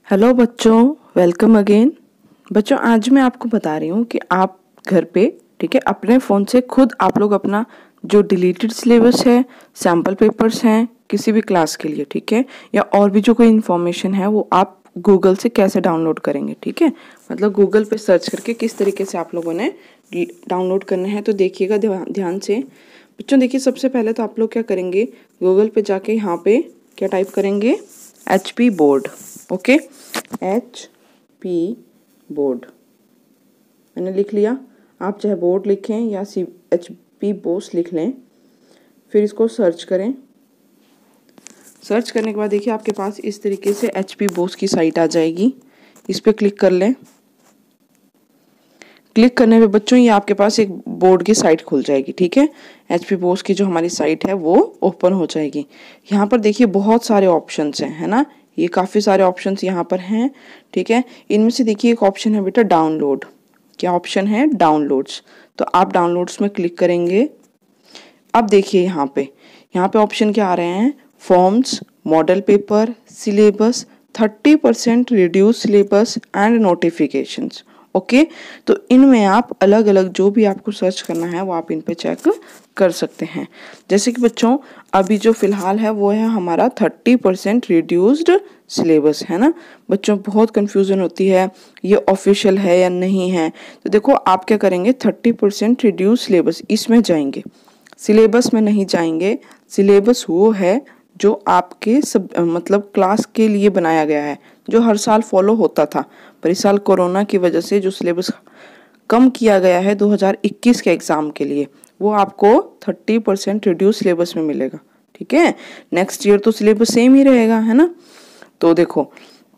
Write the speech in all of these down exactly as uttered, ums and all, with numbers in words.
Hello बच्चों, welcome again. बच्चों, आज मैं आपको बता रही हूँ कि आप घर पे, ठीक है, अपने फ़ोन से खुद आप लोग अपना जो डिलीटेड सिलेबस है, सैम्पल पेपर्स हैं किसी भी क्लास के लिए, ठीक है, या और भी जो कोई इन्फॉर्मेशन है वो आप गूगल से कैसे डाउनलोड करेंगे, ठीक है। मतलब गूगल पे सर्च करके किस तरीके से आप लोगों ने डाउनलोड करना है, तो देखिएगा ध्यान से। बच्चों देखिए, सबसे पहले तो आप लोग क्या करेंगे, गूगल पे जाके यहाँ पे क्या टाइप करेंगे, H P board. Okay, H P board मैंने लिख लिया। आप चाहे बोर्ड लिखें या सी एच पी बोस लिख लें। फिर इसको सर्च करें। सर्च करने के बाद देखिए आपके पास इस तरीके से एच पी बोस की साइट आ जाएगी। इस पर क्लिक कर लें। क्लिक करने पे बच्चों ये आपके पास एक बोर्ड की साइट खुल जाएगी, ठीक है। एच पी बोस की जो हमारी साइट है वो ओपन हो जाएगी। यहाँ पर देखिए बहुत सारे ऑप्शंस हैं, है ना। ये काफ़ी सारे ऑप्शंस यहाँ पर हैं, ठीक है। इनमें से देखिए एक ऑप्शन है बेटा डाउनलोड। क्या ऑप्शन है? डाउनलोड्स। तो आप डाउनलोड्स में क्लिक करेंगे। अब देखिए यहाँ पे यहाँ पे ऑप्शन क्या आ रहे हैं, forms, model paper, syllabus, thirty percent reduce syllabus and notifications. Okay okay? तो इनमें आप अलग अलग जो भी आपको सर्च करना है वो आप इन पे चेक कर सकते हैं। जैसे कि बच्चों अभी जो फिलहाल है वो है हमारा थर्टी परसेंट रिड्यूस्ड सिलेबस, है ना। बच्चों बहुत कंफ्यूजन होती है ये ऑफिशियल है या नहीं है। तो देखो आप क्या करेंगे, थर्टी परसेंट रिड्यूस सिलेबस इसमें जाएंगे, सिलेबस में नहीं जाएंगे। सिलेबस वो है जो आपके सब मतलब क्लास के लिए बनाया गया है, जो हर साल फॉलो होता था, पर इस साल कोरोना की वजह से जो सिलेबस कम किया गया है दो हज़ार इक्कीस के एग्ज़ाम के लिए, वो आपको थर्टी परसेंट रिड्यूस सिलेबस में मिलेगा, ठीक है। नेक्स्ट ईयर तो सिलेबस सेम ही रहेगा, है ना। तो देखो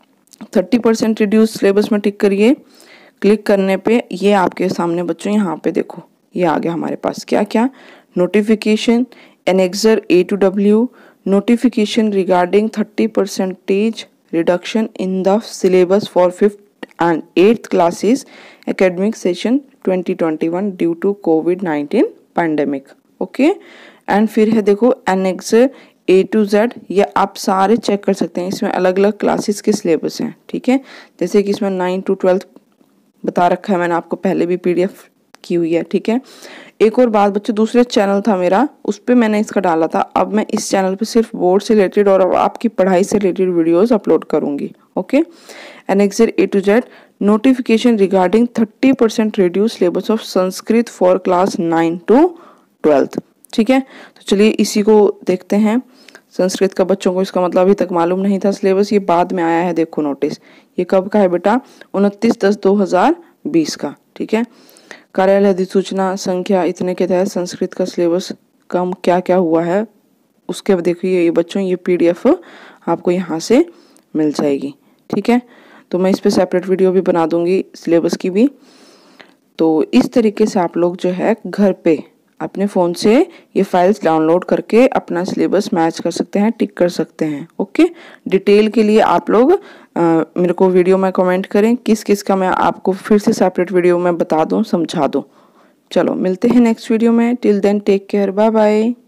थर्टी परसेंट रिड्यूस सिलेबस में टिक करिए। क्लिक करने पे ये आपके सामने बच्चों यहाँ पे देखो ये आ गया हमारे पास क्या क्या, notification, annexure A to W, notification regarding thirty percentage reduction in the syllabus for fifth and eighth classes academic session twenty twenty-one due to COVID nineteen pandemic। Okay, and फिर है देखो annexer ए टू जेड। ये आप सारे check कर सकते हैं, इसमें अलग अलग क्लासेस के सिलेबस हैं, ठीक है। जैसे कि इसमें नाइन टू ट्वेल्थ बता रखा है, मैंने आपको पहले भी पीडीएफ की हुई है, ठीक है। एक और बात बच्चों, दूसरे चैनल था मेरा, उस पर मैंने इसका डाला था। अब मैं इस चैनल पे सिर्फ बोर्ड से रिलेटेड और आपकी पढ़ाई से रिलेटेड वीडियोस अपलोड करूंगी। Okay, annexure A to Z, notification regarding thirty percent reduce syllabus of Sanskrit for class nine to twelfth, ठीक है। तो चलिए इसी को देखते हैं। संस्कृत का बच्चों को इसका मतलब अभी तक मालूम नहीं था सिलेबस, ये बाद में आया है। देखो नोटिस, ये कब का है बेटा, उनतीस दस दो हजार बीस का, ठीक है। कार्यालय अधिसूचना संख्या इतने के तहत संस्कृत का सिलेबस कम क्या क्या हुआ है, उसके देखिए ये बच्चों ये पीडीएफ आपको यहाँ से मिल जाएगी, ठीक है। तो मैं इस पे सेपरेट वीडियो भी बना दूंगी सिलेबस की भी। तो इस तरीके से आप लोग जो है घर पे अपने फ़ोन से ये फाइल्स डाउनलोड करके अपना सिलेबस मैच कर सकते हैं, टिक कर सकते हैं। ओके, डिटेल के लिए आप लोग आ, मेरे को वीडियो में कमेंट करें, किस किस का मैं आपको फिर से सेपरेट वीडियो में बता दूं, समझा दूं। चलो मिलते हैं नेक्स्ट वीडियो में। Till then take care, bye bye.